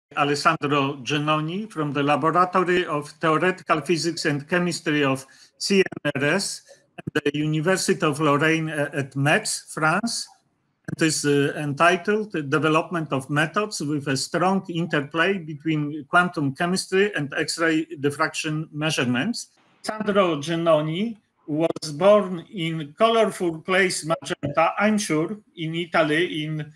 Alessandro Genoni from the Laboratory of Theoretical Physics and Chemistry of CNRS at the University of Lorraine at Metz, France. It is entitled Development of Methods with a Strong Interplay Between Quantum Chemistry and X-ray Diffraction Measurements. Alessandro Genoni was born in colorful place Magenta, I'm sure, in Italy in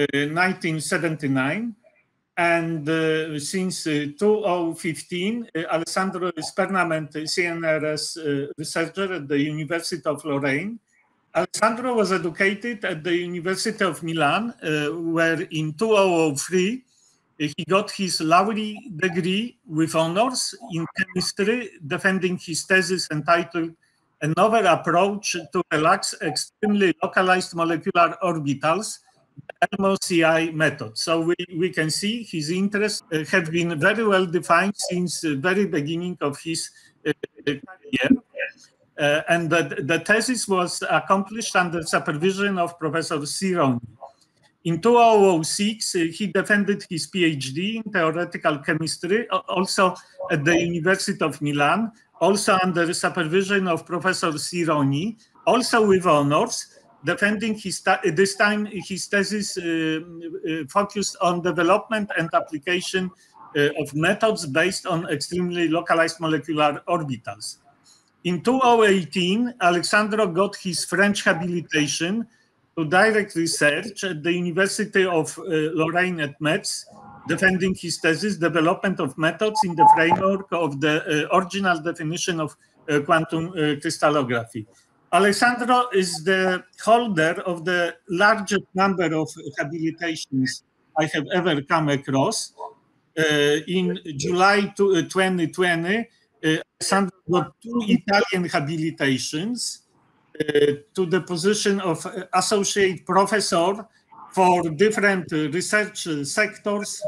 1979. And since 2015, Alessandro is permanent CNRS researcher at the University of Lorraine. Alessandro was educated at the University of Milan, where in 2003, he got his laureate degree with honors in chemistry, defending his thesis entitled A Novel Approach to Relax Extremely Localized Molecular Orbitals, LMOCI method. So we can see his interests have been very well defined since the very beginning of his career. And the thesis was accomplished under supervision of Professor Sironi. In 2006, he defended his PhD in theoretical chemistry, also at the University of Milan, also under the supervision of Professor Sironi, also with honors, defending this time his thesis focused on development and application of methods based on extremely localized molecular orbitals. In 2018, Alessandro got his French habilitation to direct research at the University of Lorraine at Metz, defending his thesis, Development of Methods in the Framework of the Original Definition of Quantum Crystallography. Alessandro is the holder of the largest number of habilitations I have ever come across. In July 2020, Alessandro got 2 Italian habilitations to the position of associate professor for different research sectors,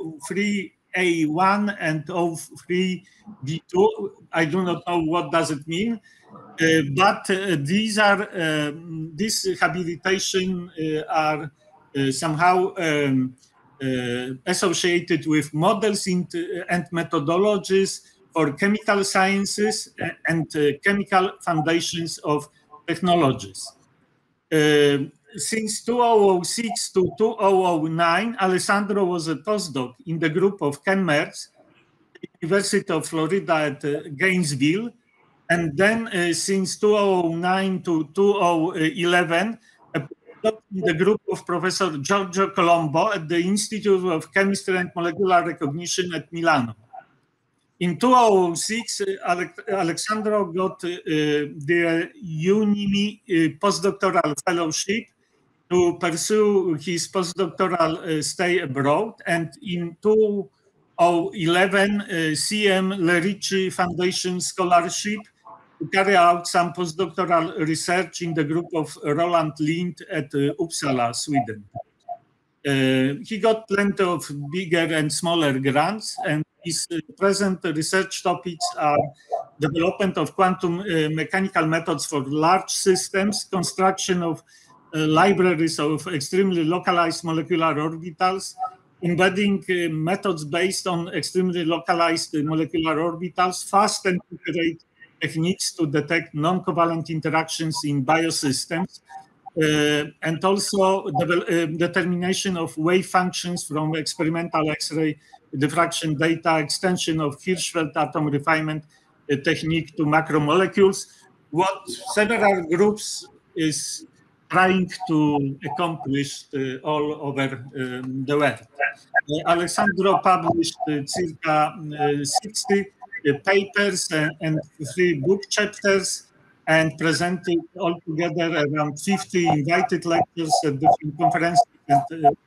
O3A1 and O3B2. I do not know what does it mean, but these habilitation are somehow associated with models and methodologies for chemical sciences and chemical foundations of technologies. Since 2006 to 2009, Alessandro was a postdoc in the group of Ken Merckx, University of Florida at Gainesville. And then since 2009 to 2011, a postdoc in the group of Professor Giorgio Colombo at the Institute of Chemistry and Molecular Recognition at Milano. In 2006, Alessandro got the UNIMI postdoctoral fellowship to pursue his postdoctoral stay abroad. And in 2011, CM Lerici Foundation Scholarship to carry out some postdoctoral research in the group of Roland Lind at Uppsala, Sweden. He got plenty of bigger and smaller grants, and his present research topics are development of quantum mechanical methods for large systems, construction of libraries of extremely localized molecular orbitals, embedding methods based on extremely localized molecular orbitals, fast and accurate techniques to detect non-covalent interactions in biosystems, and also determination of wave functions from experimental X-ray diffraction data, extension of Hirschfeld atom refinement technique to macromolecules, what several groups is trying to accomplish all over the world. Alessandro published circa 60 papers and 3 book chapters, and presented altogether around 50 invited lectures at different conferences and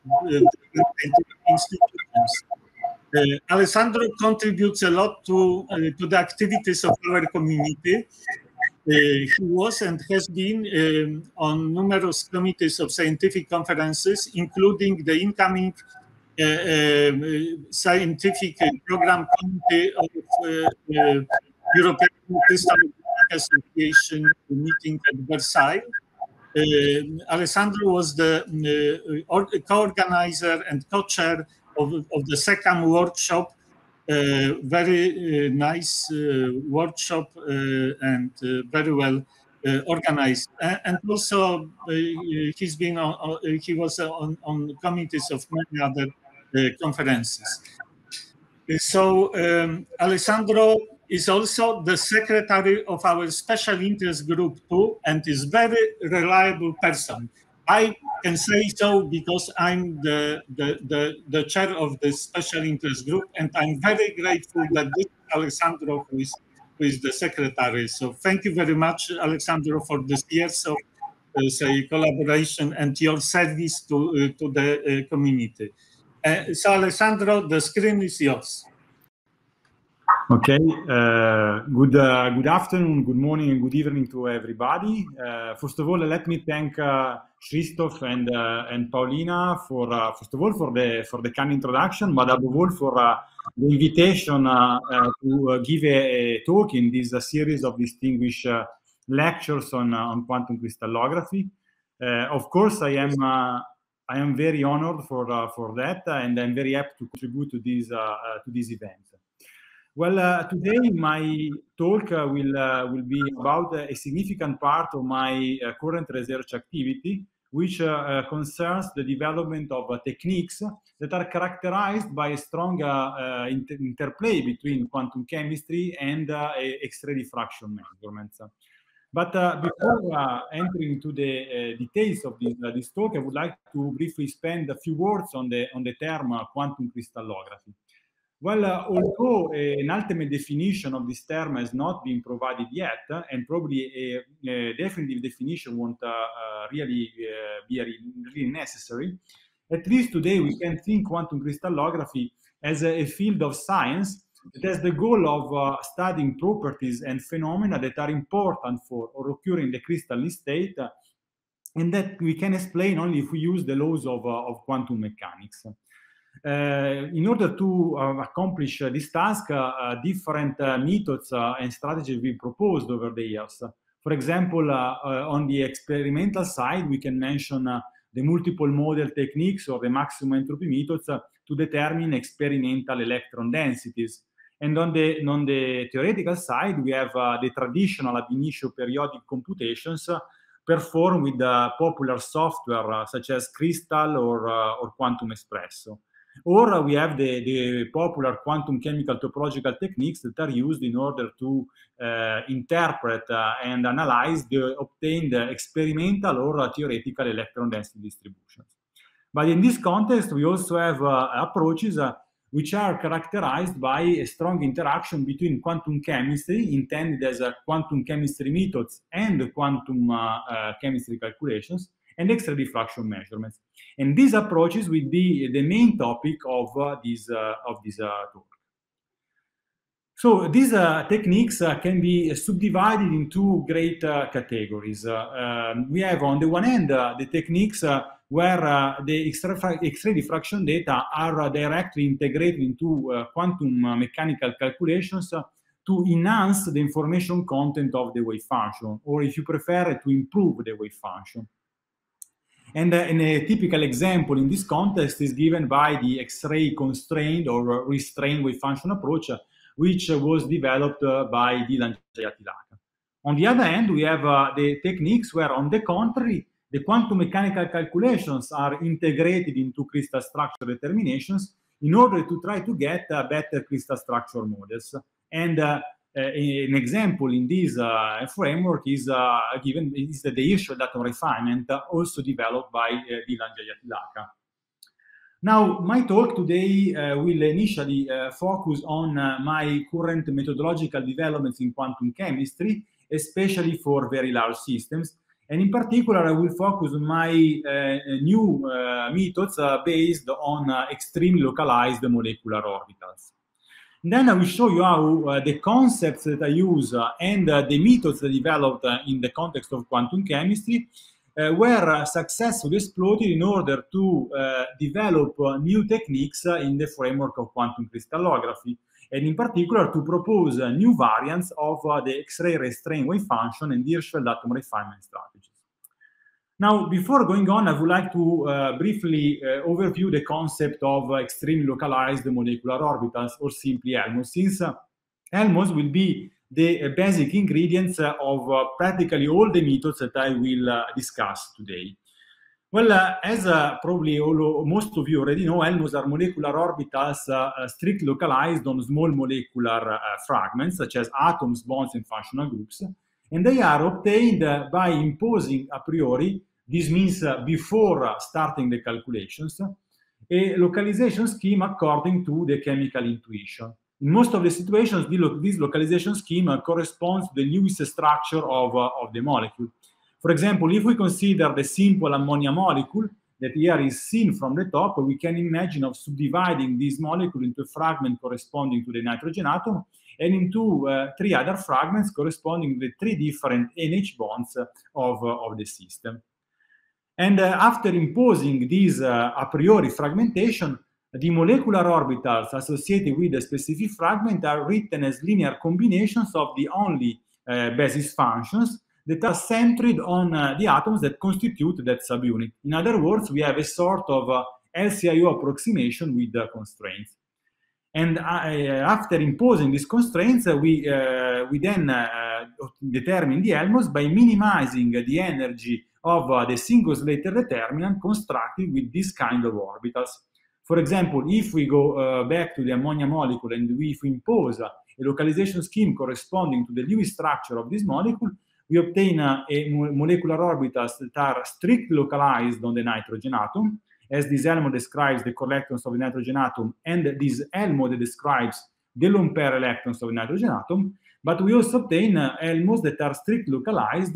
institutions. Alessandro contributes a lot to the activities of our community. He was and has been on numerous committees of scientific conferences, including the incoming scientific program committee of European Crystal Association meeting at Versailles. Alessandro was the co-organizer and co-chair of the second workshop. Very nice workshop and very well organized. And also he was on committees of many other conferences. So Alessandro is also the secretary of our special interest group too, and is very reliable person. I can say so because I'm the chair of the special interest group, and I'm very grateful that this is Alessandro who is the secretary. So thank you very much, Alessandro, for this years of say collaboration and your service to the community. So Alessandro, the screen is yours. Okay, good afternoon, good morning, and good evening to everybody. First of all, let me thank Christoph and Paulina for first of all for the kind introduction, but above all for the invitation to give a talk in this series of distinguished lectures on quantum crystallography. Of course, I am very honored for that, and I'm very happy to contribute to this event. Well, today my talk will be about a significant part of my current research activity, which concerns the development of techniques that are characterized by a strong interplay between quantum chemistry and X-ray diffraction measurements. But before entering into the details of this talk, I would like to briefly spend a few words on the term quantum crystallography. Well, although an ultimate definition of this term has not been provided yet, and probably a definitive definition won't really be really necessary, at least today we can think quantum crystallography as a field of science that has the goal of studying properties and phenomena that are important for or occur in the crystalline state, and that we can explain only if we use the laws of quantum mechanics. In order to accomplish this task, different methods and strategies have been proposed over the years. For example, on the experimental side, we can mention the multiple model techniques or the maximum entropy methods to determine experimental electron densities. And on the theoretical side, we have the traditional ab initio periodic computations performed with popular software such as Crystal or Quantum Espresso. Or we have the popular quantum chemical topological techniques that are used in order to interpret and analyze the obtained experimental or theoretical electron density distributions. But in this context, we also have approaches which are characterized by a strong interaction between quantum chemistry, intended as quantum chemistry methods and quantum chemistry calculations, and X-ray diffraction measurements. And these approaches will be the main topic of this talk. So these techniques can be subdivided into great categories. We have on the one hand the techniques where the X-ray diffraction data are directly integrated into quantum mechanical calculations to enhance the information content of the wave function, or if you prefer, to improve the wave function. And a typical example in this context is given by the X-ray constrained or restrained wave function approach, which was developed by Dylan Jayatillaka. On the other hand, we have the techniques where, on the contrary, the quantum mechanical calculations are integrated into crystal structure determinations in order to try to get better crystal structure models. And an example in this framework is given is the Hirschfeld atom refinement, also developed by Dylan Jayatillaka. Now, my talk today will initially focus on my current methodological developments in quantum chemistry, especially for very large systems. And in particular, I will focus on my new methods based on extremely localized molecular orbitals. And then I will show you how the concepts that I use and the methods that developed in the context of quantum chemistry were successfully exploited in order to develop new techniques in the framework of quantum crystallography, and in particular to propose new variants of the X-ray restrained wave function and Hirschfeld atom refinement strategies. Now, before going on, I would like to briefly overview the concept of extremely localized molecular orbitals, or simply ELMOS, since ELMOS will be the basic ingredients of practically all the methods that I will discuss today. Well, as probably most of you already know, ELMOS are molecular orbitals strictly localized on small molecular fragments, such as atoms, bonds, and functional groups. And they are obtained by imposing a priori, this means before starting the calculations, a localization scheme according to the chemical intuition. In most of the situations, this localization scheme corresponds to the Lewis structure of the molecule. For example, if we consider the simple ammonia molecule that here is seen from the top, we can imagine of subdividing this molecule into a fragment corresponding to the nitrogen atom and into 3 other fragments corresponding to the 3 different NH bonds of the system. And after imposing this a priori fragmentation, the molecular orbitals associated with a specific fragment are written as linear combinations of the only basis functions that are centered on the atoms that constitute that subunit. In other words, we have a sort of LCIO approximation with the constraints. And after imposing these constraints, we then determine the ELMOS by minimizing the energy of the single Slater determinant constructed with this kind of orbitals. For example, if we go back to the ammonia molecule and if we impose a localization scheme corresponding to the Lewis structure of this molecule, we obtain a molecular orbitals that are strictly localized on the nitrogen atom, as this ELMO describes the electrons of the nitrogen atom, and this ELMO that describes the lone pair electrons of the nitrogen atom. But we also obtain ELMOs that are strictly localized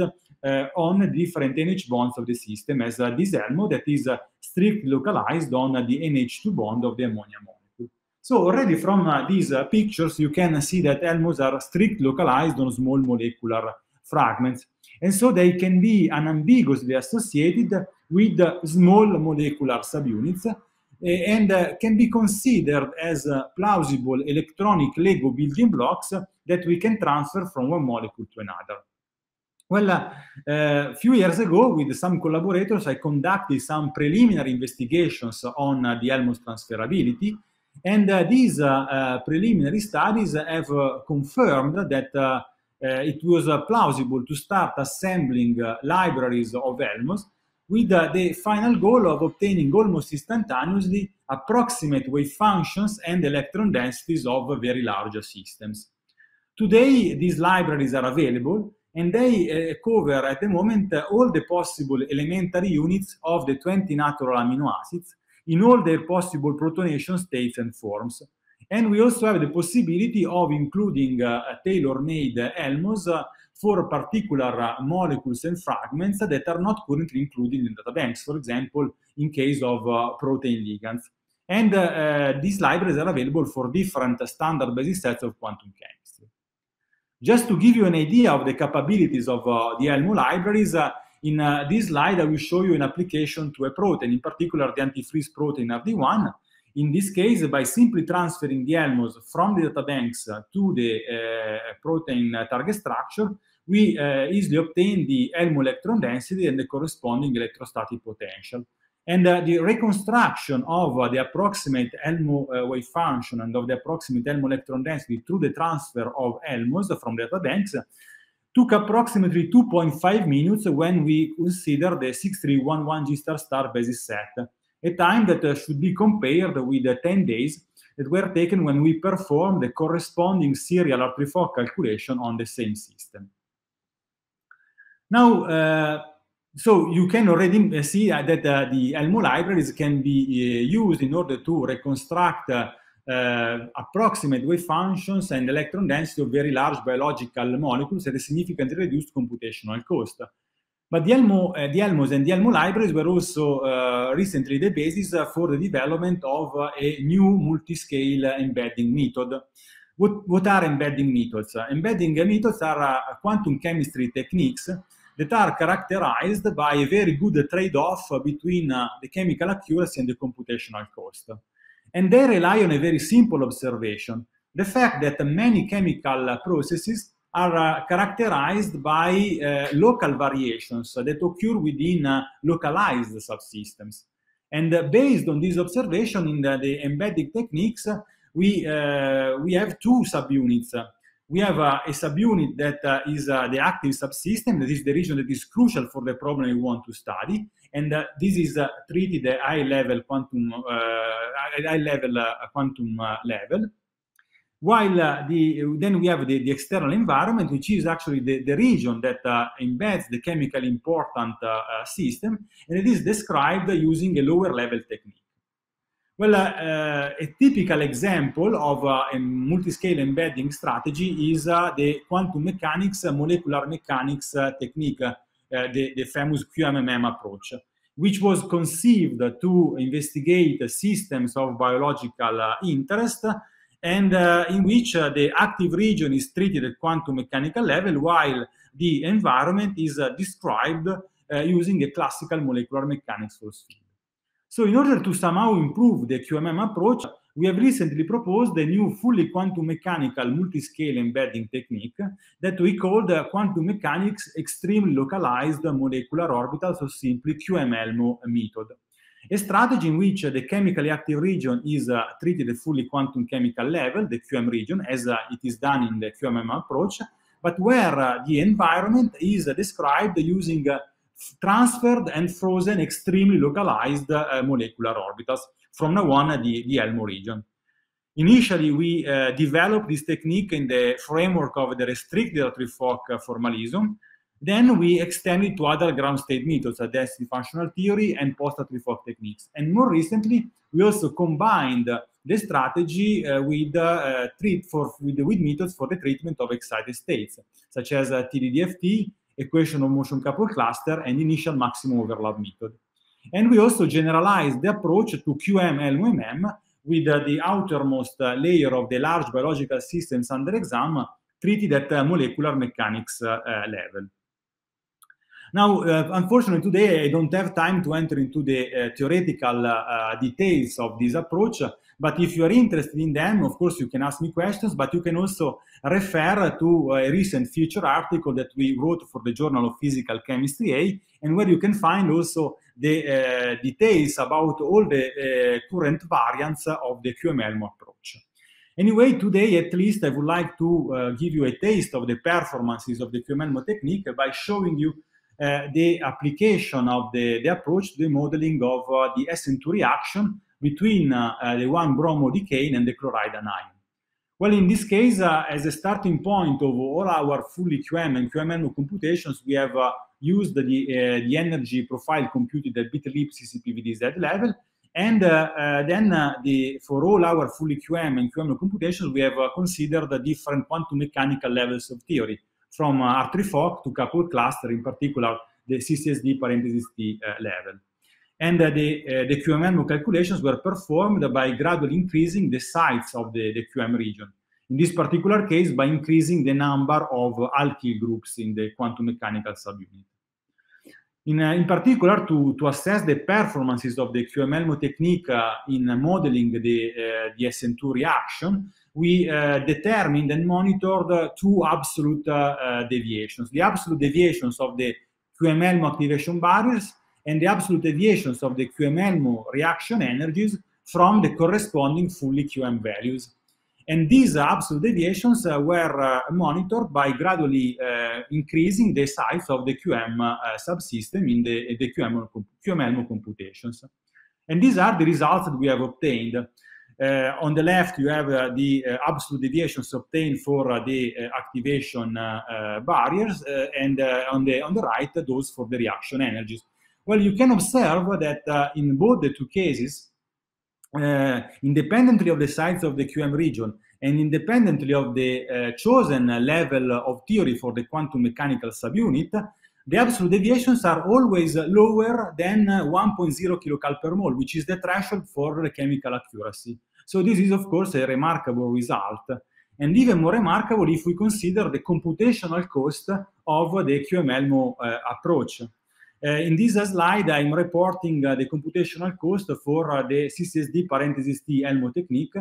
on different NH bonds of the system, as this ELMO that is strictly localized on the NH2 bond of the ammonia molecule. So already from these pictures, you can see that ELMOs are strictly localized on small molecular fragments. And so they can be unambiguously associated with small molecular subunits and can be considered as plausible electronic Lego building blocks that we can transfer from one molecule to another. Well, a few years ago, with some collaborators, I conducted some preliminary investigations on the ELMOS transferability, and these preliminary studies have confirmed that it was plausible to start assembling libraries of ELMOS with the final goal of obtaining almost instantaneously approximate wave functions and electron densities of very large systems. Today, these libraries are available, and they cover at the moment all the possible elementary units of the 20 natural amino acids in all their possible protonation states and forms. And we also have the possibility of including tailor-made ELMOS for particular molecules and fragments that are not currently included in databanks, for example, in case of protein ligands. And these libraries are available for different standard basis sets of quantum chemistry. Just to give you an idea of the capabilities of the ELMO libraries, in this slide I will show you an application to a protein, in particular the antifreeze protein RD1. In this case, by simply transferring the ELMOS from the databanks to the protein target structure, we easily obtain the ELMO electron density and the corresponding electrostatic potential. And the reconstruction of the approximate ELMO wave function and of the approximate ELMO electron density through the transfer of ELMOS from the databanks took approximately 2.5 minutes when we consider the 6311 G** basis set, a time that should be compared with the 10 days that were taken when we performed the corresponding serial RT4 calculation on the same system. Now, so you can already see that the ELMO libraries can be used in order to reconstruct approximate wave functions and electron density of very large biological molecules at a significantly reduced computational cost. But the ELMOS and the ELMO libraries were also recently the basis for the development of a new multi-scale embedding method. What are embedding methods? Embedding methods are quantum chemistry techniques that are characterized by a very good trade-off between the chemical accuracy and the computational cost. And they rely on a very simple observation, the fact that many chemical processes are characterized by local variations that occur within localized subsystems. And based on this observation in the embedding techniques, we have two subunits. We have a subunit that is the active subsystem, that is the region that is crucial for the problem we want to study, and this is treated at high-level quantum level. While then we have the external environment, which is actually the region that embeds the chemically important system, and it is described using a lower-level technique. Well, a typical example of a multi-scale embedding strategy is the quantum mechanics, molecular mechanics technique, the famous QMMM approach, which was conceived to investigate systems of biological interest, and in which the active region is treated at quantum mechanical level, while the environment is described using a classical molecular mechanics force field. So in order to somehow improve the QMM approach, we have recently proposed a new fully quantum mechanical multi-scale embedding technique that we call the quantum mechanics extremely localized molecular orbitals, or simply QMELMO method. A strategy in which the chemically active region is treated at fully quantum chemical level, the QM region, as it is done in the QMM approach, but where the environment is described using transferred and frozen extremely localized molecular orbitals, from now on the ELMO region. Initially, we developed this technique in the framework of the restricted Hartree-Fock formalism. Then we extended to other ground state methods, density functional theory and post-Hartree-Fock techniques. And more recently, we also combined the strategy with methods for the treatment of excited states, such as TDDFT, equation of motion couple cluster, and initial maximum overlap method. And we also generalized the approach to QM-LMM with the outermost layer of the large biological systems under exam treated at molecular mechanics level. Now, unfortunately, today I don't have time to enter into the theoretical details of this approach, but if you are interested in them, of course, you can ask me questions, but you can also refer to a recent feature article that we wrote for the Journal of Physical Chemistry A, and where you can find also the details about all the current variants of the QM-ELMO approach. Anyway, today at least I would like to give you a taste of the performances of the QM-ELMO technique by showing you the application of the approach to the modeling of the SN2 reaction between the 1-bromodecane and the chloride anion. Well, in this case, as a starting point of all our fully QM and QM-ELMO computations, we have used the energy profile computed at bit-leap CCP-VDZ level, and then for all our fully QM and QM-ELMO computations, we have considered the different quantum mechanical levels of theory, from Hartree-Fock to coupled cluster, in particular the CCSD parenthesis T level. And the QM-ELMO calculations were performed by gradually increasing the size of the QM region. In this particular case, by increasing the number of alkyl groups in the quantum mechanical subunit. In particular, to assess the performances of the QM-ELMO technique in modeling the SN2 reaction, we determined and monitored two absolute deviations. The absolute deviations of the QM-ELMO activation barriers and the absolute deviations of the QM-ELMO reaction energies from the corresponding fully QM values. And these absolute deviations were monitored by gradually increasing the size of the QM subsystem in the QM-ELMO computations. And these are the results that we have obtained. On the left, you have the absolute deviations obtained for the activation barriers, and on the right, those for the reaction energies. Well, you can observe that in both the two cases, independently of the size of the QM region and independently of the chosen level of theory for the quantum mechanical subunit, the absolute deviations are always lower than 1.0 kilocal per mole, which is the threshold for the chemical accuracy. So this is, of course, a remarkable result. And even more remarkable if we consider the computational cost of the QM-ELMO approach. In this slide, I'm reporting the computational cost for the CCSD parenthesis T ELMO technique,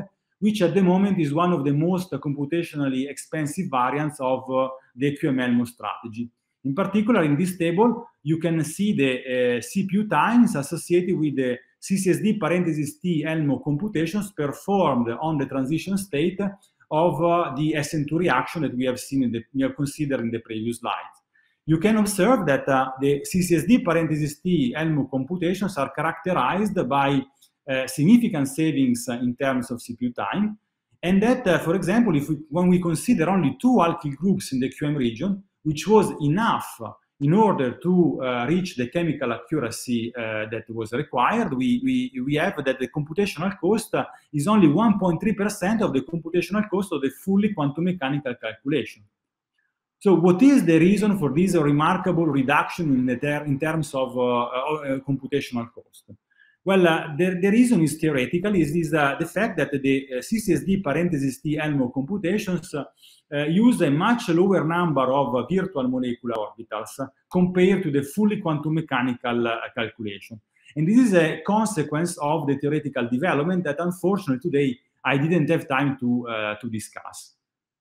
which at the moment is one of the most computationally expensive variants of the QML strategy. In particular, in this table, you can see the CPU times associated with the CCSD parentheses T Elmo computations performed on the transition state of the SN2 reaction that we have considered in the previous slides. You can observe that the CCSD parentheses T Elmo computations are characterized by significant savings in terms of CPU time, and that, for example, when we consider only 2 alkyl groups in the QM region, which was enough in order to reach the chemical accuracy that was required, we have that the computational cost is only 1.3% of the computational cost of the fully quantum mechanical calculation. So what is the reason for this remarkable reduction in terms of computational cost? Well, the reason is theoretical, is the fact that the CCSD parentheses T Elmo computations use a much lower number of virtual molecular orbitals compared to the fully quantum mechanical calculation. And this is a consequence of the theoretical development that unfortunately today I didn't have time to discuss.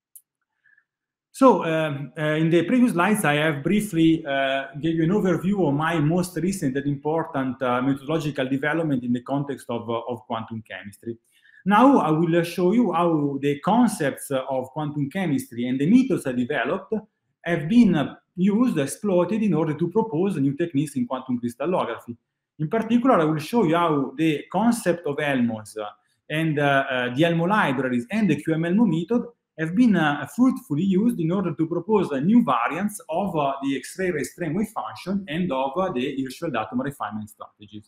So in the previous slides, I have briefly gave you an overview of my most recent and important methodological development in the context of quantum chemistry. Now I will show you how the concepts of quantum chemistry and the methods I developed have been exploited in order to propose new techniques in quantum crystallography. In particular, I will show you how the concept of Elmos and the Elmo libraries and the QMLmo method have been fruitfully used in order to propose new variants of the X-ray restraint wave function and of the Hirschfeld atom refinement strategies.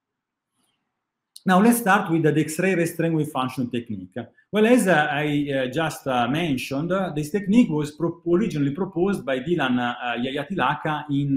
Now let's start with the X-ray restraint wave function technique. Well, as I just mentioned, this technique was originally proposed by Dylan Yayatilaka in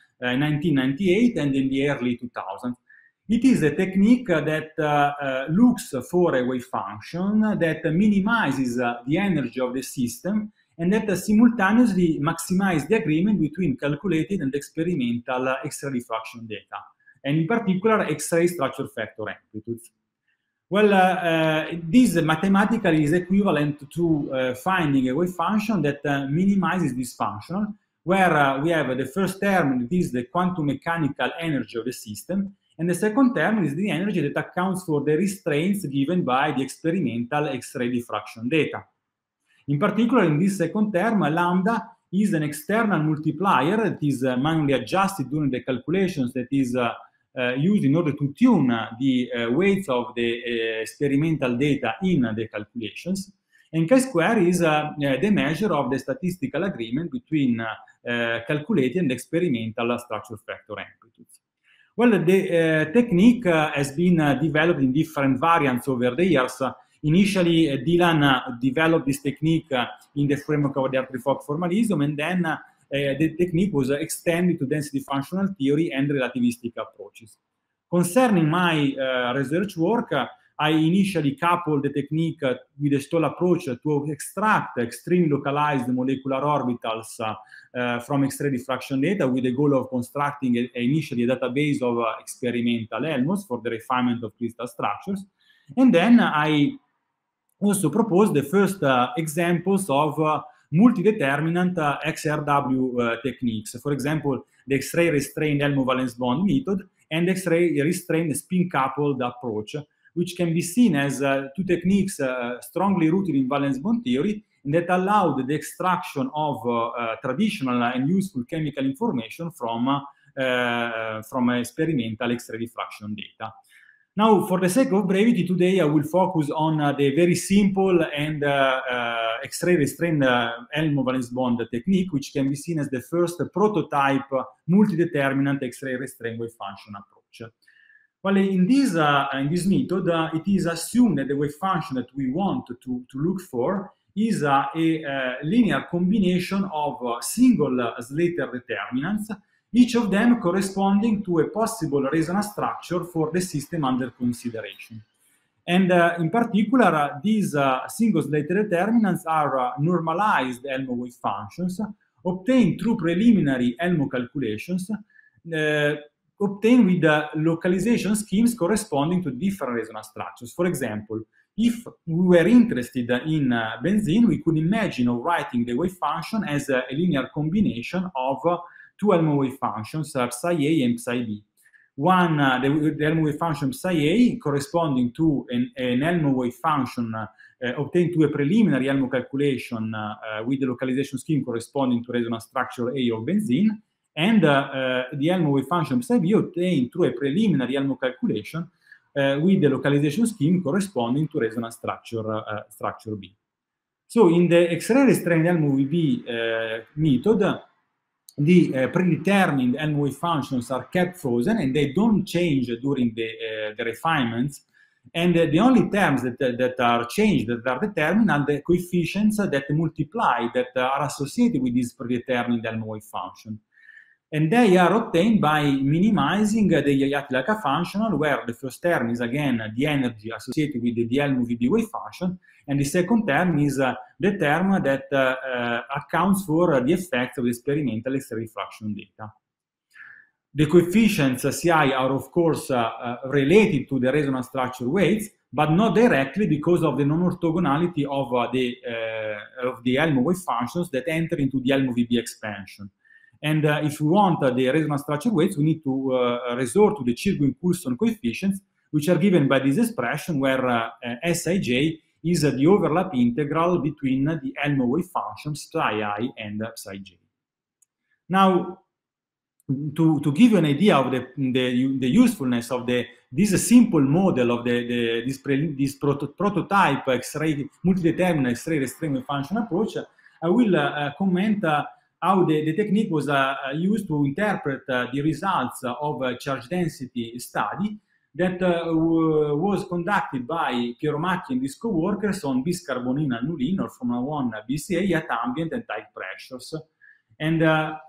1998 and in the early 2000s. It is a technique that looks for a wave function that minimizes the energy of the system and that simultaneously maximizes the agreement between calculated and experimental X-ray diffraction data, and in particular X-ray structure factor amplitudes. Well, this mathematically is equivalent to finding a wave function that minimizes this function, where we have the first term, that is the quantum mechanical energy of the system, and the second term is the energy that accounts for the restraints given by the experimental X-ray diffraction data. In particular, in this second term, lambda is an external multiplier that is manually adjusted during the calculations, that is used in order to tune the weights of the experimental data in the calculations. And chi-square is the measure of the statistical agreement between calculated and experimental structure factor amplitudes. Well, the technique has been developed in different variants over the years. Initially, Dylan developed this technique in the framework of the Hartree-Fock formalism, and then the technique was extended to density functional theory and relativistic approaches. Concerning my research work, I initially coupled the technique with a stall approach to extract extremely localized molecular orbitals from X-ray diffraction data with the goal of constructing initially a database of experimental Elmos for the refinement of crystal structures. And then I also proposed the first examples of multi-determinant XRW techniques. For example, the X-ray restrained Elmo valence bond method and X-ray restrained spin-coupled approach, which can be seen as two techniques strongly rooted in valence bond theory and that allowed the extraction of traditional and useful chemical information from experimental X-ray diffraction data. Now, for the sake of brevity, today I will focus on the very simple and X-ray restrained Elmo valence bond technique, which can be seen as the first prototype multi-determinant X-ray restrained wave function approach. Well, in this method, it is assumed that the wave function that we want to look for is a linear combination of single Slater determinants, each of them corresponding to a possible resonance structure for the system under consideration. And in particular, these single Slater determinants are normalized Elmo wave functions obtained through preliminary Elmo calculations obtained with localization schemes corresponding to different resonance structures. For example, if we were interested in benzene, we could imagine of writing the wave function as a linear combination of two Helmholtz wave functions, psi A and psi B. One, the Helmholtz wave function psi A corresponding to an Helmholtz wave function obtained to a preliminary Helmholtz calculation with the localization scheme corresponding to resonance structure A of benzene, and the Helmholtz wave function psi B obtained through a preliminary Helmholtz calculation with the localization scheme corresponding to resonance structure B. So in the X-ray restrained Helmholtz wave B method, the predetermined Helmholtz wave functions are kept frozen and they don't change during the refinements. And the only terms that are changed, that are determined, are the coefficients that multiply, that are associated with this predetermined Helmholtz wave function. And they are obtained by minimizing the Yaghiati-Laka functional, where the first term is, again, the energy associated with the Helmholtz VB wave function, and the second term is the term that accounts for the effects of the experimental X-ray diffraction data. The coefficients Ci are, of course, related to the resonance structure weights, but not directly because of the non-orthogonality of the Helmholtz wave functions that enter into the Helmholtz VB expansion. And if we want the resonance structure weights, we need to resort to the Chirgwin-Coulson coefficients, which are given by this expression where Sij is the overlap integral between the Helmholtz wave functions psi I and psi j. Now, to give you an idea of the usefulness of this simple model of this prototype X-ray multi-determinant X-ray restraint wave function approach, I will comment how the technique was used to interpret the results of a charge density study that was conducted by Piero Macchi and his co-workers on biscarbonene annulene or Formula 1 BCA at ambient and tight pressures. And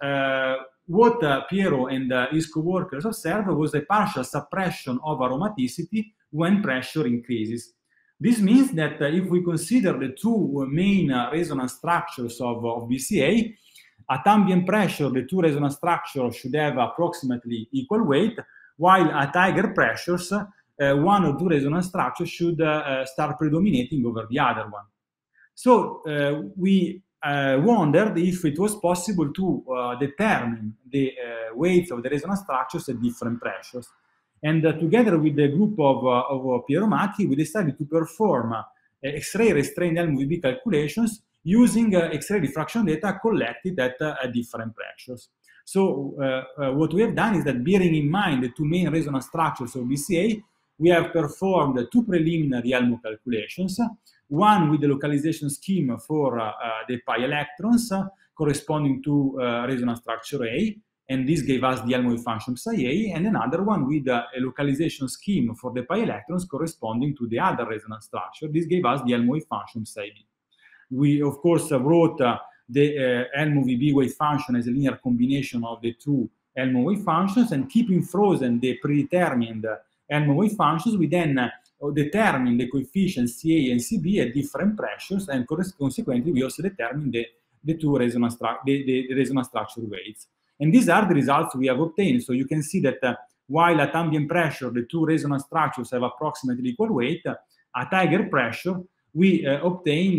what Piero and his co-workers observed was a partial suppression of aromaticity when pressure increases. This means that if we consider the two main resonance structures of BCA, at ambient pressure, the two resonance structures should have approximately equal weight, while at higher pressures, one or two resonance structures should start predominating over the other one. So we wondered if it was possible to determine the weights of the resonance structures at different pressures. And together with the group of Piero Macchi, we decided to perform X-ray restrained Helmholtz VB calculations using X-ray diffraction data collected at different pressures. So what we have done is that, bearing in mind the two main resonance structures of BCA, we have performed two preliminary Helmholtz calculations, one with the localization scheme for the pi electrons corresponding to resonance structure A, and this gave us the Helmholtz function psi A, and another one with a localization scheme for the pi electrons corresponding to the other resonance structure. This gave us the Helmholtz function psi B. We, of course, wrote the Helmholtz VB wave function as a linear combination of the two Helmholtz wave functions, and keeping frozen the predetermined Helmholtz wave functions, we then determine the coefficients Ca and Cb at different pressures, and consequently we also determine the two resonance structure weights. And these are the results we have obtained. So you can see that while at ambient pressure the two resonance structures have approximately equal weight, at higher pressure we obtained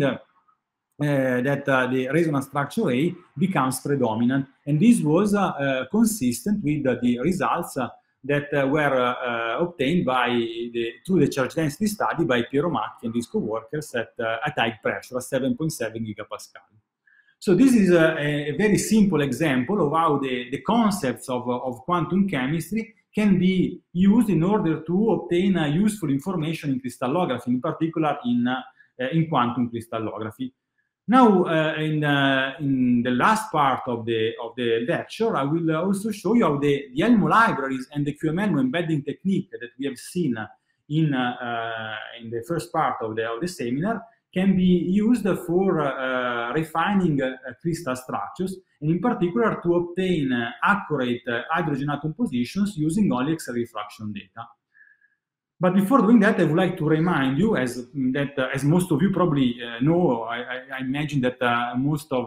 that the resonance structure A becomes predominant, and this was consistent with the results that were obtained through the charge density study by Piero Macchi and his co-workers at high pressure, 7.7 gigapascal. So this is a very simple example of how the concepts of quantum chemistry can be used in order to obtain useful information in crystallography, in particular in quantum crystallography. Now, in the last part of the lecture, I will also show you how the Helmholtz libraries and the QML embedding technique that we have seen in the first part of the seminar can be used for refining crystal structures, and in particular to obtain accurate hydrogen atom positions using only X-ray diffraction data. But before doing that, I would like to remind you, as most of you probably know, I imagine that most of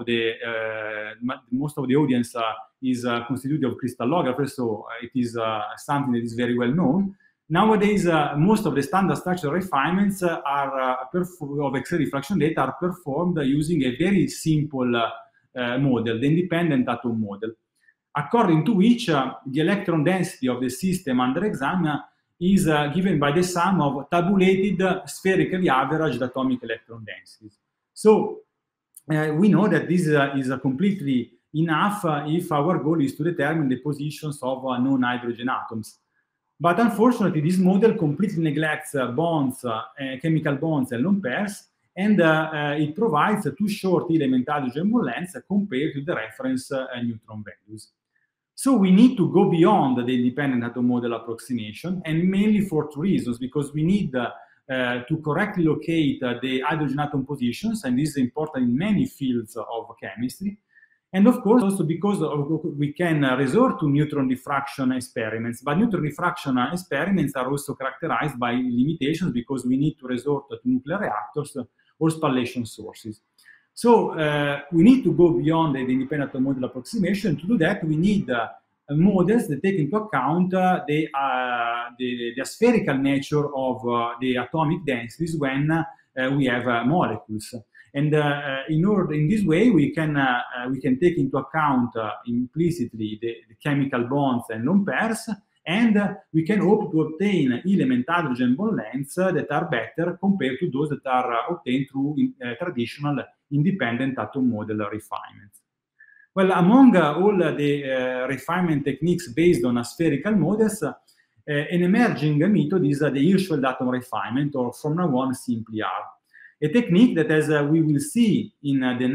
the audience is constituted of crystallographers, so it is something that is very well known. Nowadays, most of the standard structural refinements of X-ray diffraction data are performed using a very simple model, the independent atom model, according to which the electron density of the system under exam is given by the sum of tabulated spherically averaged atomic electron densities. So we know that this is completely enough if our goal is to determine the positions of non-hydrogen atoms. But unfortunately, this model completely neglects bonds, chemical bonds and lone pairs, and it provides too short element hydrogen bond lengths compared to the reference neutron values. So we need to go beyond the independent atom model approximation, and mainly for two reasons, because we need to correctly locate the hydrogen atom positions, and this is important in many fields of chemistry. And of course, also because we can resort to neutron diffraction experiments, but neutron diffraction experiments are also characterized by limitations because we need to resort to nuclear reactors or spallation sources. So we need to go beyond the independent atom model approximation. To do that, we need models that take into account the spherical nature of the atomic densities when we have molecules. And in this way, we can take into account implicitly the chemical bonds and lone pairs, and we can hope to obtain element hydrogen bond lengths that are better compared to those that are obtained through traditional independent atom model refinements. Well, among all the refinement techniques based on spherical models, an emerging method is the Hirschfeld atom refinement, or from now on simply R. A technique that, as we will see in the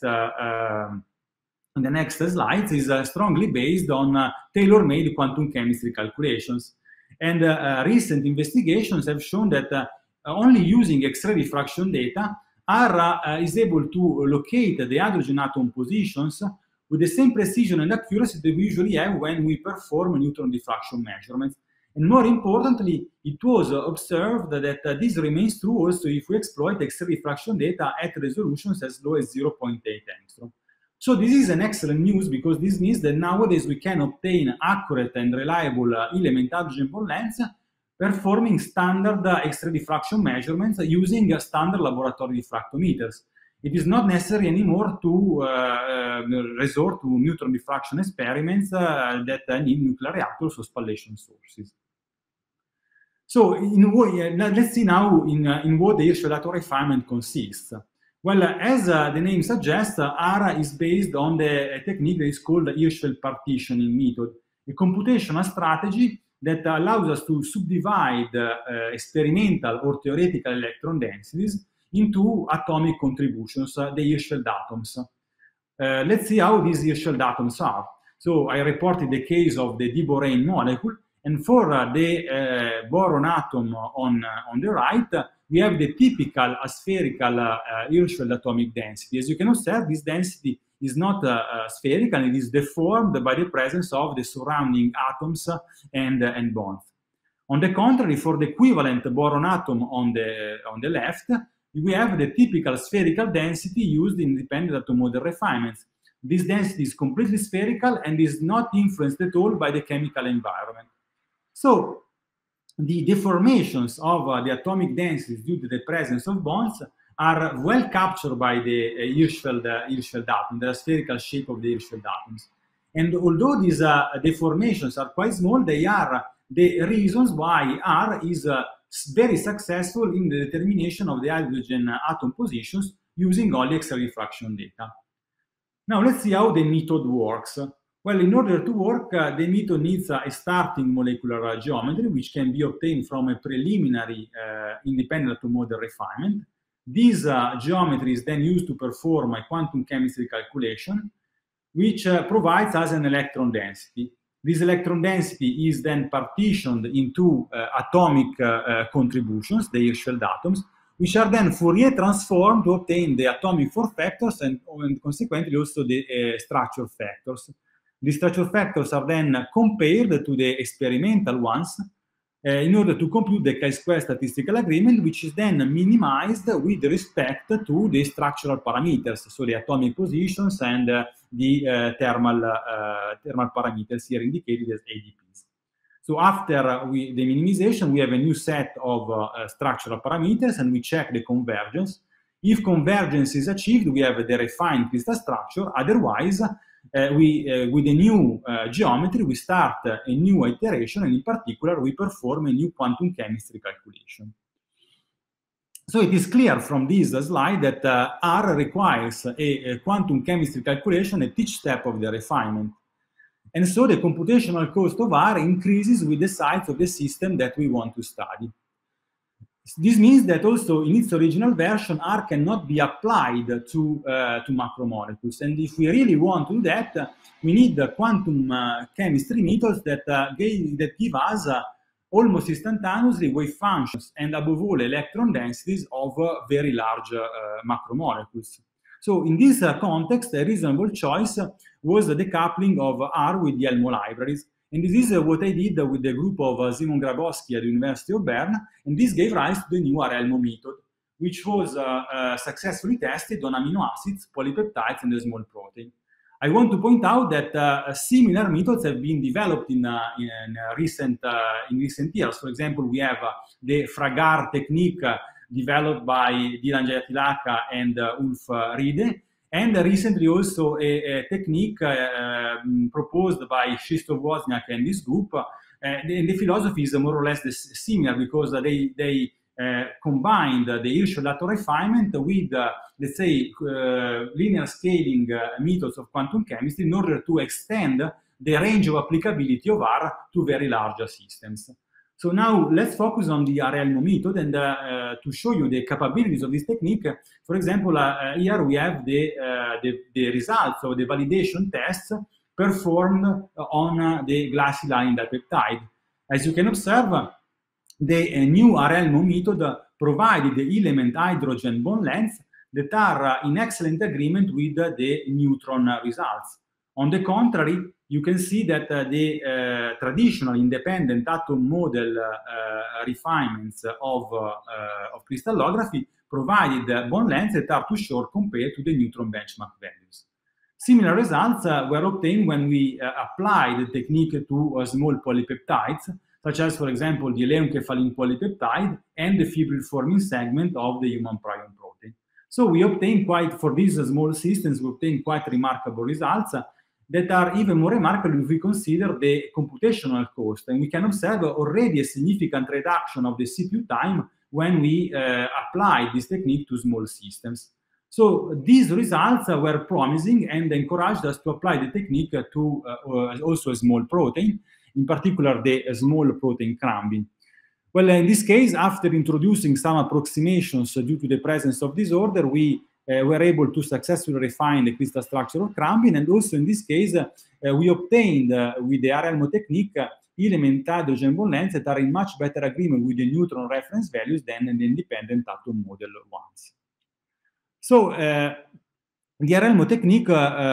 next slides, is strongly based on tailor-made quantum chemistry calculations. And recent investigations have shown that only using X-ray diffraction data, R is able to locate the hydrogen atom positions with the same precision and accuracy that we usually have when we perform neutron diffraction measurements. And more importantly, it was observed that this remains true also if we exploit X-ray diffraction data at resolutions as low as 0.8 angstrom. So this is an excellent news, because this means that nowadays we can obtain accurate and reliable element hydrogen bond lengths performing standard X-ray diffraction measurements using standard laboratory diffractometers. It is not necessary anymore to resort to neutron diffraction experiments that need nuclear reactors or spallation sources. So let's see now in what the Hirschfeld atom refinement consists. Well, as the name suggests, R is based on the technique that is called the Hirschfeld partitioning method, a computational strategy that allows us to subdivide experimental or theoretical electron densities into atomic contributions, the Hirschfeld atoms. Let's see how these Hirschfeld atoms are. So I reported the case of the diborane molecule, and for the boron atom on the right, we have the typical spherical Hirschfeld atomic density. As you can observe, this density is not spherical, it is deformed by the presence of the surrounding atoms and bonds. On the contrary, for the equivalent boron atom on the left, we have the typical spherical density used in independent atom model refinements. This density is completely spherical and is not influenced at all by the chemical environment. So the deformations of the atomic densities due to the presence of bonds are well captured by the Hirschfeld atom, the spherical shape of the Hirschfeld atoms. And although these deformations are quite small, they are the reasons why R is very successful in the determination of the hydrogen atom positions using only X-ray diffraction data. Now let's see how the method works. Well, in order to work, the method needs a starting molecular geometry, which can be obtained from a preliminary independent atom model refinement. This geometry is then used to perform a quantum chemistry calculation, which provides us an electron density. This electron density is then partitioned into atomic contributions, the Hirschfeld atoms, which are then Fourier transformed to obtain the atomic form factors and consequently also the structure factors. The structure factors are then compared to the experimental ones in order to compute the chi-square statistical agreement, which is then minimized with respect to the structural parameters, so the atomic positions and the thermal parameters here indicated as ADPs. So after the minimization, we have a new set of structural parameters, and we check the convergence. If convergence is achieved, we have the refined crystal structure. Otherwise, with a new geometry, we start a new iteration, and in particular, we perform a new quantum chemistry calculation. So it is clear from this slide that R requires a quantum chemistry calculation at each step of the refinement. And so the computational cost of R increases with the size of the system that we want to study. This means that also in its original version, R cannot be applied to macromolecules. And if we really want to do that, we need quantum chemistry methods that give us almost instantaneously wave functions and above all electron densities of very large macromolecules. So in this context, a reasonable choice was the decoupling of R with the Elmo libraries. And this is what I did with the group of Szymon Grabowski at the University of Bern, and this gave rise to the new R-Elmo method, which was successfully tested on amino acids, polypeptides, and a small protein. I want to point out that similar methods have been developed in recent years. For example, we have the Fragar technique developed by Dylan Jayatilaka and Ulf Riede, and recently also a technique proposed by Krzysztof Wozniak and this group. And the philosophy is more or less similar, because they combined the Hirschfeld-Latour refinement with, let's say, linear scaling methods of quantum chemistry in order to extend the range of applicability of R to very large systems. So now let's focus on the R-Elmo method, and to show you the capabilities of this technique. For example, here we have the results of the validation tests performed on the glassy line dipeptide. As you can observe, the new R-Elmo method provided the element hydrogen bond lengths that are in excellent agreement with the neutron results. On the contrary, you can see that the traditional independent atom model refinements of crystallography provided bond lengths that are too short compared to the neutron benchmark values. Similar results were obtained when we applied the technique to small polypeptides, such as, for example, the electroencephalin polypeptide and the fibril-forming segment of the human prion protein. So we obtained for these small systems, we obtained quite remarkable results that are even more remarkable if we consider the computational cost. And we can observe already a significant reduction of the CPU time when we apply this technique to small systems. So these results were promising and encouraged us to apply the technique to also a small protein, in particular the small protein crambin. Well, in this case, after introducing some approximations due to the presence of disorder, we were able to successfully refine the crystal structure of crambin, and also in this case, we obtained with the R-Elmo technique element hydrogen bond lengths that are in much better agreement with the neutron reference values than the independent atom model ones. So the R-Elmo technique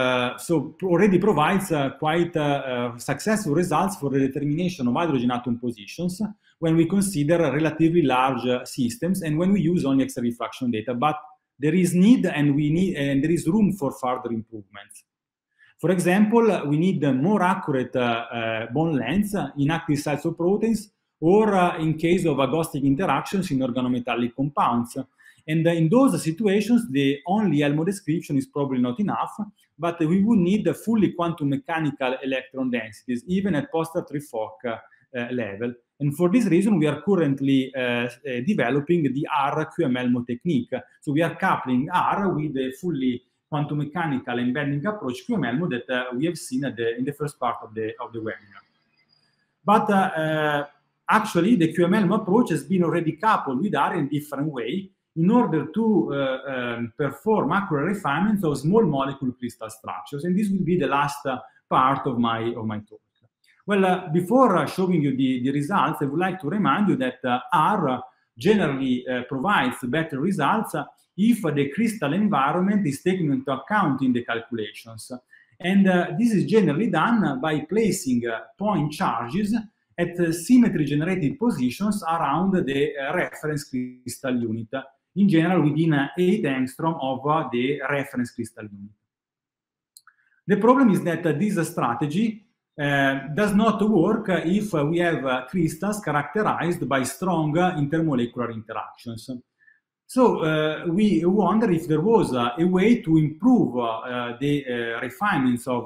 already provides quite successful results for the determination of hydrogen atom positions when we consider relatively large systems and when we use only X-ray diffraction data. But there is need and there is room for further improvements. For example, we need more accurate bond lengths in active sites of proteins, or in case of agnostic interactions in organometallic compounds. And in those situations, the only Elmo description is probably not enough, but we would need fully quantum mechanical electron densities, even at post-Trifock level. And for this reason, we are currently developing the R-QM-Elmo technique. So we are coupling R with the fully quantum mechanical embedding approach QM-Elmo that we have seen in the first part of the webinar. But actually, the QM-Elmo approach has been already coupled with R in a different way in order to perform accurate refinements of small molecule crystal structures. And this will be the last part of my talk. Well, before showing you the results, I would like to remind you that R generally provides better results if the crystal environment is taken into account in the calculations. And this is generally done by placing point charges at symmetry-generated positions around the reference crystal unit, in general within 8 angstrom of the reference crystal unit. The problem is that this strategy does not work if we have crystals characterized by strong intermolecular interactions. So we wonder if there was a way to improve the refinements of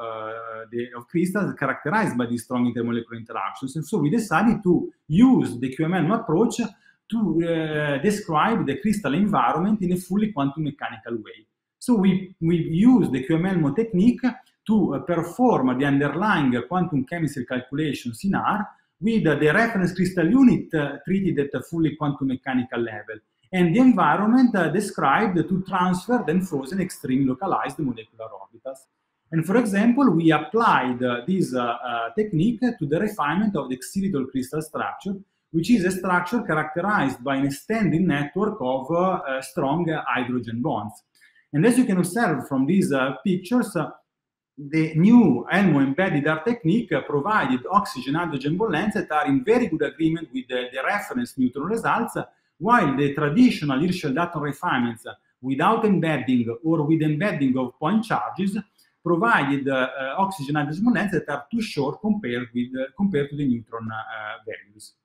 crystals characterized by these strong intermolecular interactions. And so we decided to use the QMM approach to describe the crystal environment in a fully quantum mechanical way. So we use the QMM technique to perform the underlying quantum chemistry calculations in R with the reference crystal unit treated at a fully quantum mechanical level, and the environment described to transfer then frozen extreme localized molecular orbitals. And for example, we applied this technique to the refinement of the xylitol crystal structure, which is a structure characterized by an extended network of strong hydrogen bonds. And as you can observe from these pictures, the new Elmo embedded R technique provided oxygen-hydrogen bond lengths that are in very good agreement with the reference neutron results, while the traditional Hirschfeld-Leyden refinements without embedding or with embedding of point charges provided oxygen-hydrogen bond lengths that are too short compared to the neutron values.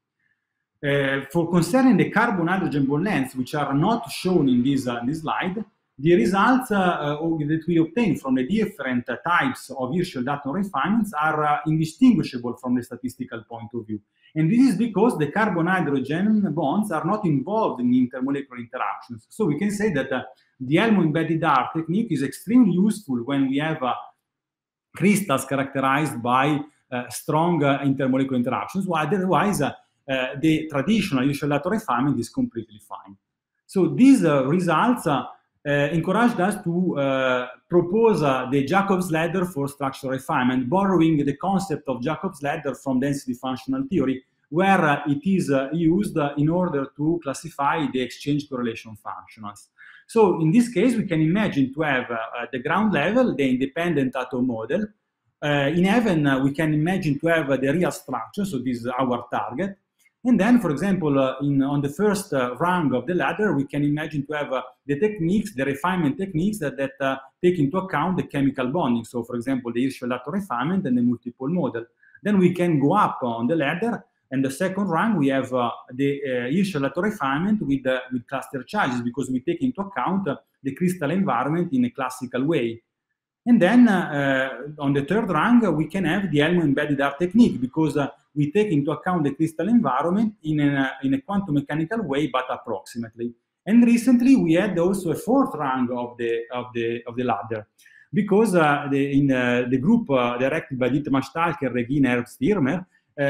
For concerning the carbon-hydrogen bond lengths, which are not shown in this slide, the results that we obtain from the different types of Hirschfeld-Leyden refinements are indistinguishable from the statistical point of view. And this is because the carbon-hydrogen bonds are not involved in intermolecular interactions. So we can say that the Elmo embedded R technique is extremely useful when we have crystals characterized by strong intermolecular interactions, while otherwise the traditional Hirschfeld-Leyden refinement is completely fine. So these results encouraged us to propose the Jacob's ladder for structural refinement, borrowing the concept of Jacob's ladder from density functional theory, where it is used in order to classify the exchange correlation functionals. So in this case, we can imagine to have at the ground level the independent atom model. In heaven, we can imagine to have the real structure, so this is our target. And then, for example, on the first rung of the ladder, we can imagine to have the techniques, the refinement techniques that take into account the chemical bonding. So, for example, the Hirschfeld-Leyden refinement and the multiple model. Then we can go up on the ladder, and the second rung, we have the Hirschfeld-Leyden refinement with cluster charges, because we take into account the crystal environment in a classical way. And then on the third rung, we can have the Elmo embedded R technique, because we take into account the crystal environment in a quantum mechanical way, but approximately. And recently, we had also a fourth rung of the ladder, because in the group directed by Dietmar Stalker, Regina Herbst-Irmer,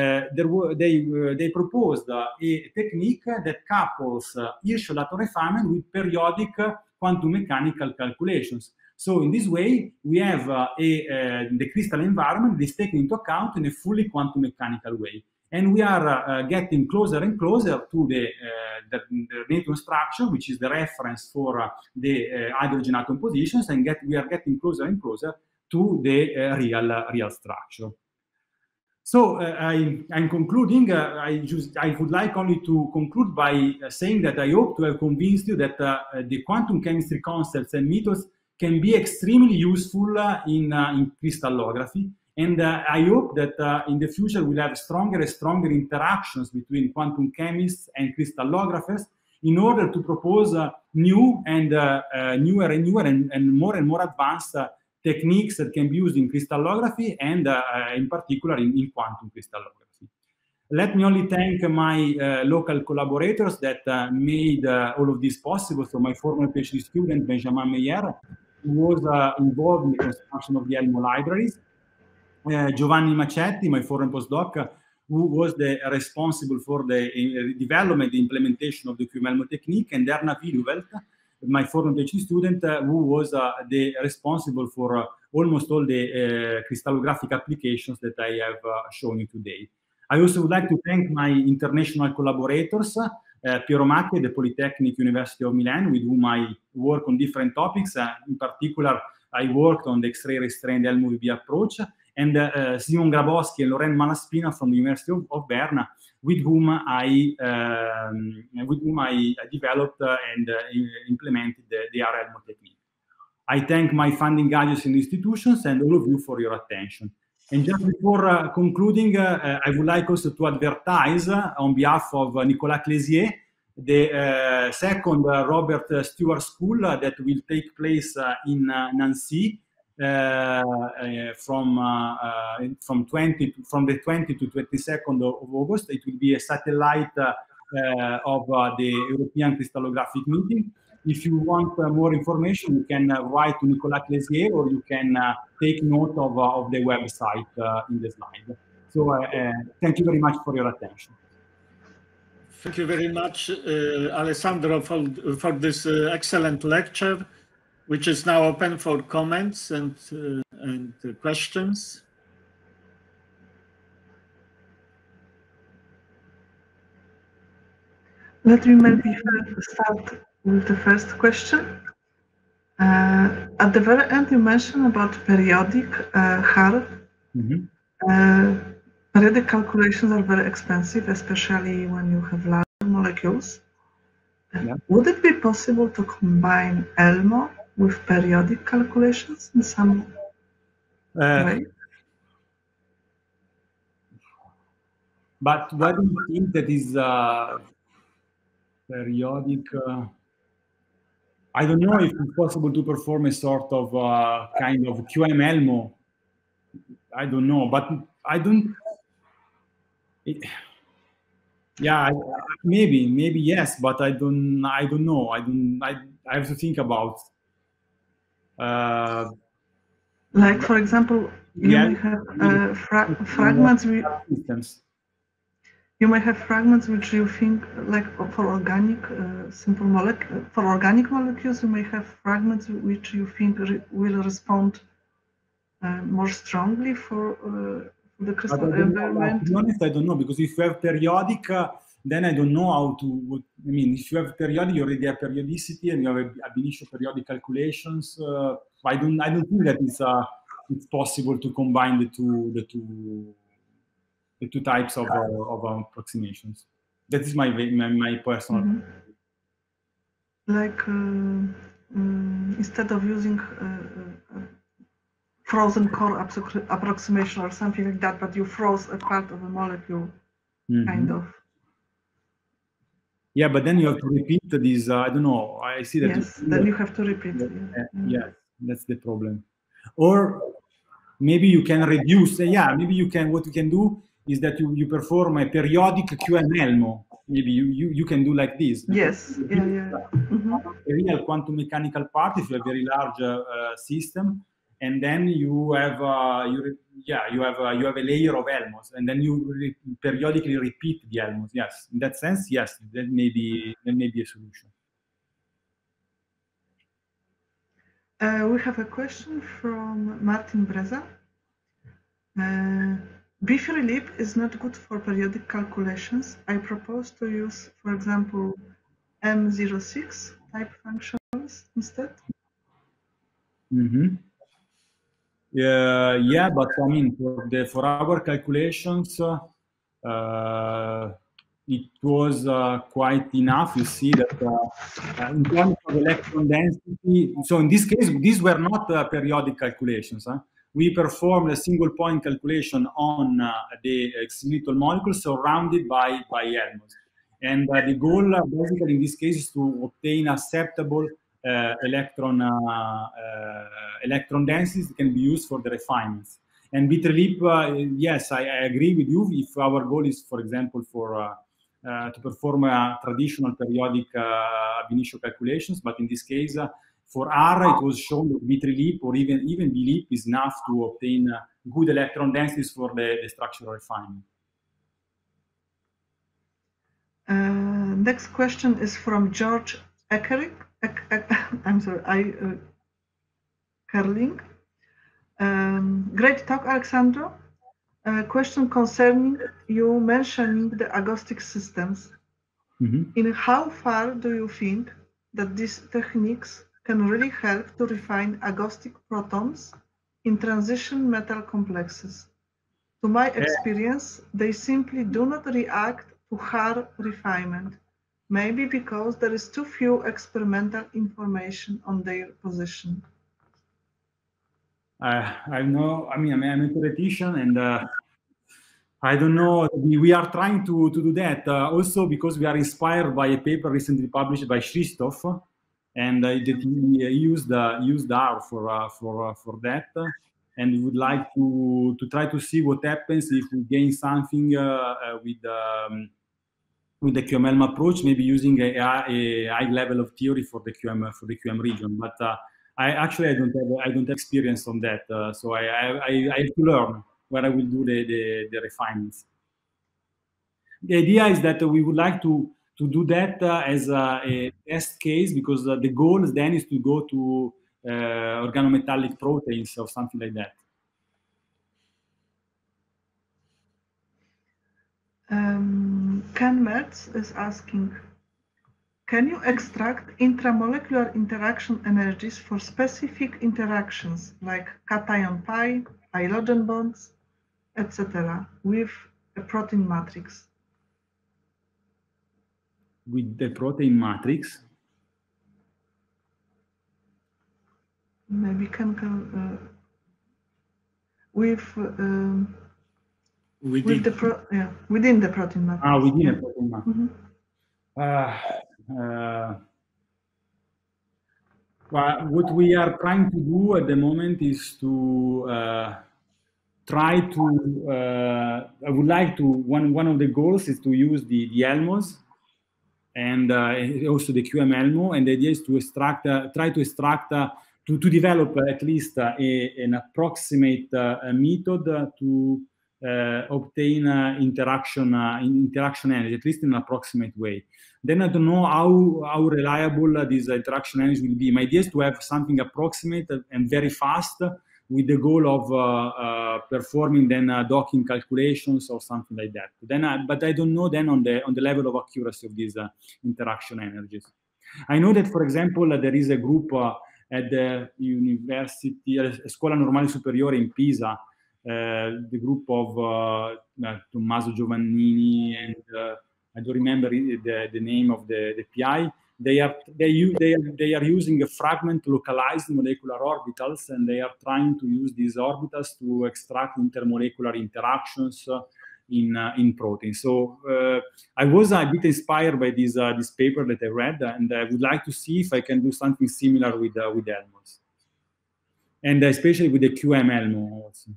they proposed a technique that couples Hirschfeld-Leyden refinement with periodic quantum mechanical calculations. So in this way, we have the crystal environment is taken into account in a fully quantum mechanical way. And we are getting closer and closer to the neutron structure, which is the reference for the hydrogen atom positions, and we are getting closer and closer to the real structure. So I'm concluding. I would like only to conclude by saying that I hope to have convinced you that the quantum chemistry concepts and methods can be extremely useful in crystallography. And I hope that in the future we'll have stronger and stronger interactions between quantum chemists and crystallographers in order to propose new and newer and more advanced techniques that can be used in crystallography and in particular in quantum crystallography. Let me only thank my local collaborators that made all of this possible. So my former PhD student, Benjamin Meyer, who was involved in the construction of the Elmo libraries. Giovanni Macetti, my former postdoc, who was responsible for the development, the implementation of the QMELMO technique, and Erna Viduvelt, my former PhD student, who was responsible for almost all the crystallographic applications that I have shown you today. I also would like to thank my international collaborators, Piero Macchi, the Polytechnic University of Milan, with whom I work on different topics. In particular, I worked on the X-ray restrained LMOVB approach, and Simon Grabowski and Lorraine Malaspina from the University of Bern, with whom I developed and implemented the R-Elmo technique. I thank my funding agencies and institutions and all of you for your attention. And just before concluding, I would like also to advertise on behalf of Nicolas Clézier the second Robert Stewart School that will take place in Nancy from the 20 to 22nd of August. It will be a satellite of the European Crystallographic Meeting. If you want more information, you can write to Nicolas Clézier, or you can take note of the website in the slide. So thank you very much for your attention. Thank you very much, Alessandro, for this excellent lecture, which is now open for comments and questions. Let me maybe start with the first question. At the very end, you mentioned about periodic HAR. Periodic calculations are very expensive, especially when you have large molecules. Yeah. Would it be possible to combine ELMO with periodic calculations in some way? But what do you think that is periodic? I don't know if it's possible to perform a sort of kind of QM-ELMO. I don't know, but I don't. Yeah, maybe yes, but I don't know. I have to think about. Like, for example, you may have fragments. You may have fragments which you think, like for organic simple molecule, for organic molecules, you may have fragments which you think will respond more strongly for the crystal environment. To be honest, I don't know, because if you have periodic, then I don't know how to. I mean, if you have periodic, you already have periodicity, and you have ab initio periodic calculations. I don't think that it's possible to combine the two types of approximations. That is my personal. Like instead of using frozen core approximation or something like that, but you froze a part of a molecule, kind of. Yeah, but then you have to repeat these. I don't know. I see that. Yes, then you have to repeat. Yes, that's the problem. Or maybe you can reduce. Yeah, maybe you can. What you can do is that you perform a periodic QM-ELMO. Maybe you can do like this. Yes. Yeah. A real quantum mechanical part if you have a very large system, and then you have you have a layer of ELMOs, and then you periodically repeat the ELMOs. Yes, in that sense, yes, that may be a solution. We have a question from Martin Breza. bfree-lib is not good for periodic calculations. I propose to use, for example, M06 type functions instead. Yeah, but I mean, for our calculations, it was quite enough. You see that in terms of electron density. So in this case, these were not periodic calculations. We performed a single point calculation on the extracellular molecules surrounded by ELMOs. And the goal, basically, in this case, is to obtain acceptable electron densities that can be used for the refinements. And bfree-lib, yes, I agree with you. If our goal is, for example, to perform traditional periodic ab initio calculations, but in this case, for R, it was shown that bfree-lib or even b-lib is enough to obtain good electron densities for the structural refinement. Next question is from George Eckerick. I'm sorry, Kerling. Great talk, Alessandro. Question concerning you mentioning the agnostic systems. In how far do you think that these techniques can really help to refine agnostic protons in transition metal complexes? To my experience, they simply do not react to HAR refinement. Maybe because there is too few experimental information on their position. I'm a theoretician, and I don't know. We are trying to do that also because we are inspired by a paper recently published by Christoph, and that he used R for that. And we would like to try to see what happens if we gain something with the QML approach, maybe using a high level of theory for the QM region. But I don't have experience on that, so I have to learn where I will do the refinements. The idea is that we would like to do that as a test case, because the goal then is to go to organometallic proteins or something like that. Ken Mertz is asking, can you extract intramolecular interaction energies for specific interactions like cation pi, halogen bonds, etc., with a protein matrix? With the protein matrix? Maybe can within the protein matrix. Within the protein matrix. Well, what we are trying to do at the moment is to try to. I would like to. One of the goals is to use the Elmos and also the QM-Elmo, and the idea is to extract, try to extract, to develop at least an approximate method to obtain interaction energy, at least in an approximate way. Then I don't know how reliable this interaction energy will be. My idea is to have something approximate and very fast, with the goal of performing then docking calculations or something like that. Then, but I don't know then on the level of accuracy of these interaction energies. I know that, for example, there is a group at the university, Scuola Normale Superiore in Pisa, the group of Tommaso Giovannini and I don't remember the name of the PI. They are using a fragment localized molecular orbitals, and they are trying to use these orbitals to extract intermolecular interactions in proteins. So I was a bit inspired by this paper that I read, and I would like to see if I can do something similar with Elmos, and especially with the QM-Elmo also.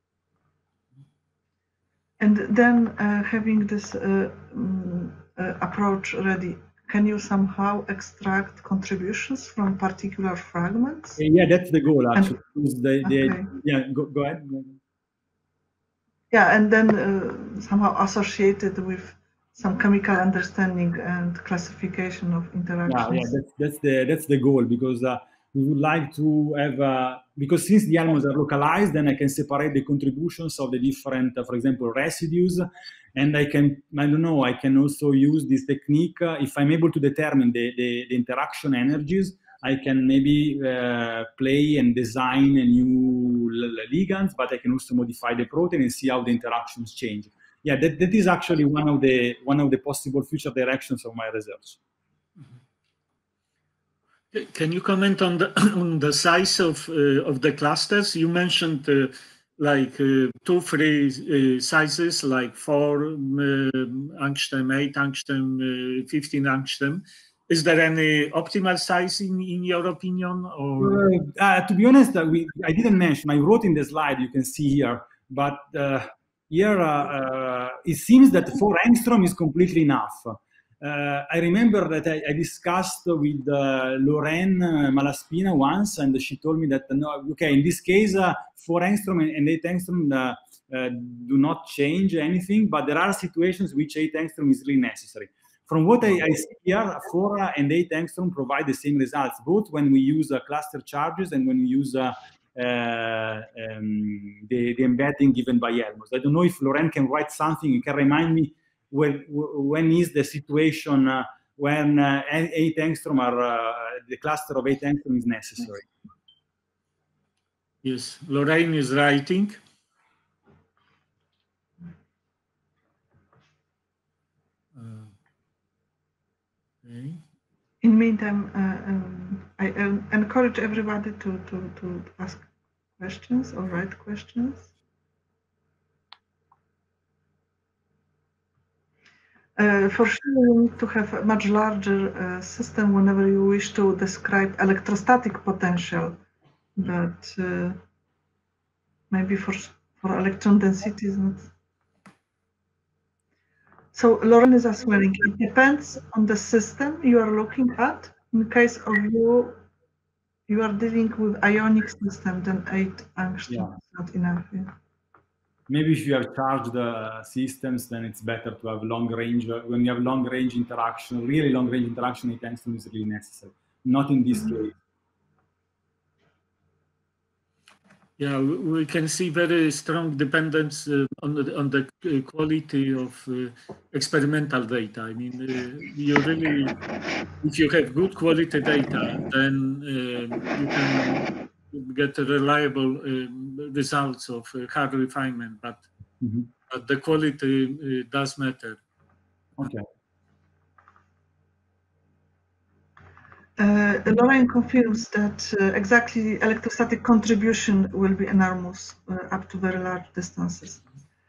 And then having this approach ready, can you somehow extract contributions from particular fragments? Yeah, that's the goal, actually. Yeah, go ahead. Yeah, and then somehow associated with some chemical understanding and classification of interactions. Yeah, that's the goal, because we would like to have, because since the Elmos are localized, then I can separate the contributions of the different, for example, residues, and I can also use this technique. If I'm able to determine the interaction energies, I can maybe play and design a new ligands, but I can also modify the protein and see how the interactions change. Yeah, that is actually one of the possible future directions of my research. Can you comment on the size of the clusters? You mentioned like 2-3 sizes, like 4 angstrom, 8 angstrom, 15 angstrom. Is there any optimal size in your opinion? Or to be honest, I didn't mention. I wrote in the slide. You can see here, but here it seems that 4 angstrom is completely enough. I remember that I discussed with Lorraine Malaspina once, and she told me that no, okay, in this case, 4 angstrom and 8 angstrom do not change anything, but there are situations which 8 angstrom is really necessary. From what I see here, 4 and 8 angstrom provide the same results, both when we use cluster charges and when we use the embedding given by Elmos. I don't know if Lorraine can write something. You can remind me when is the situation when 8 angstrom are the cluster of 8 angstrom is necessary. Yes, Lorraine is writing. Okay. In the meantime, I encourage everybody to ask questions or write questions. For sure, you need to have a much larger system whenever you wish to describe electrostatic potential, but maybe for electron density is not. So Lauren is asking, it depends on the system you are looking at. In case of you are dealing with ionic system, then 8 angstrom is not enough. Yeah. Maybe if you have charged systems, then it's better to have long range. When you have long range interaction, really long range interaction, 8 angstrom is really necessary. Not in this case. Yeah, we can see very strong dependence on the quality of experimental data. I mean, you really, if you have good quality data, then you can get reliable results of hard refinement, but the quality does matter. Okay. Lauren confirms that exactly electrostatic contribution will be enormous up to very large distances.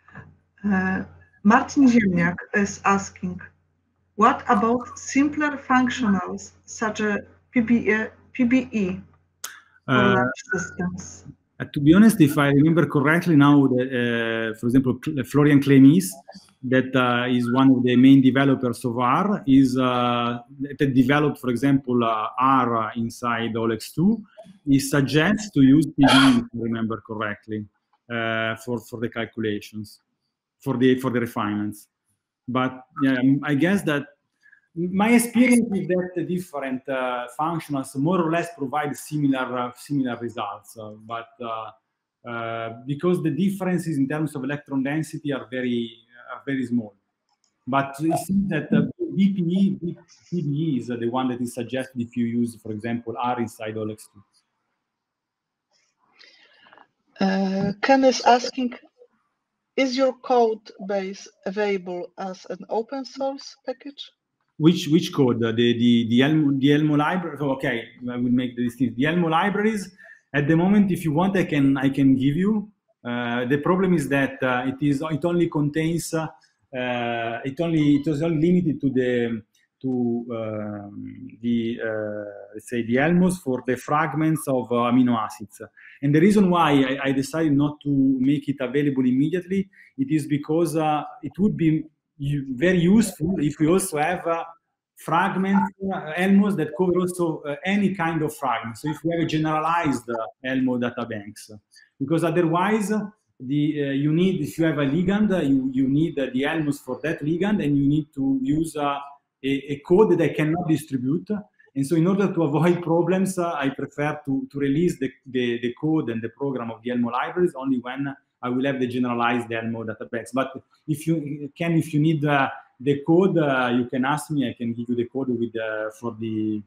Martin Ziemniak is asking, what about simpler functionals such as PBE for large systems? To be honest, if I remember correctly now, for example, Florian Klemis, that is one of the main developers of R, is that developed, for example, R inside OLX2. He suggests to use PBE, if I remember correctly, for the calculations, for the refinements. But yeah, I guess that my experience is that the different functionals more or less provide similar results, but because the differences in terms of electron density are very small. But it seems that PBE is the one that is suggested if you use, for example, R inside OLX2. Ken is asking, is your code base available as an open source package? Which code? The Elmo library? Okay, I will make the distinction. The Elmo libraries, at the moment, if you want, I can give you. The problem is that it only contains it was only limited to let's say the Elmos for the fragments of amino acids. And the reason why I decided not to make it available immediately, it is because it would be very useful if we also have fragments, Elmos that cover also any kind of fragment. So if we have a generalized Elmo data banks, because otherwise you need, if you have a ligand, you need the Elmos for that ligand, and you need to use a code that I cannot distribute. And so in order to avoid problems, I prefer to release the code and the program of the Elmo libraries only when I will have the generalized Elmo database. But if you need the code, you can ask me. I can give you the code with for the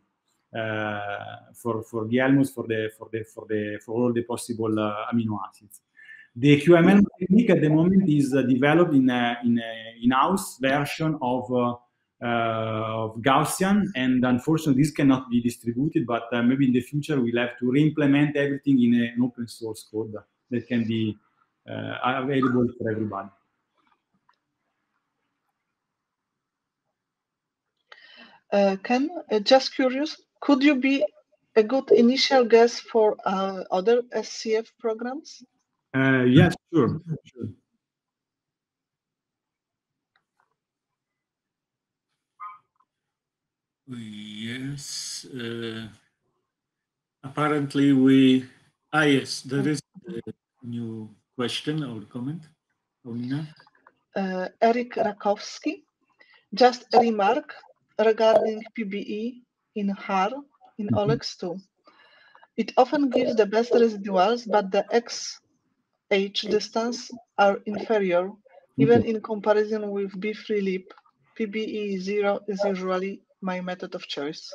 Elmos for all the possible amino acids. The QML technique at the moment is developed in in-house version of Gaussian, and unfortunately this cannot be distributed. But maybe in the future we'll have to re-implement everything in an open source code that can be available for everybody. Ken, just curious, could you be a good initial guess for other SCF programs? Yes, sure. Yes. Apparently yes, there is a new question or comment. Paulina? Eric Rakowski, just a remark regarding PBE in HAR in OLX2. It often gives the best residuals, but the XH distance are inferior, even in comparison with B3LIP. PBE 0 is usually my method of choice.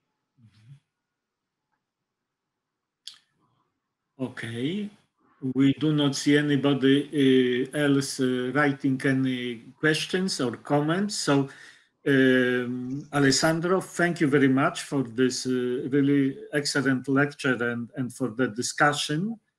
Okay. We do not see anybody else writing any questions or comments. So, Alessandro, thank you very much for this really excellent lecture and for the discussion.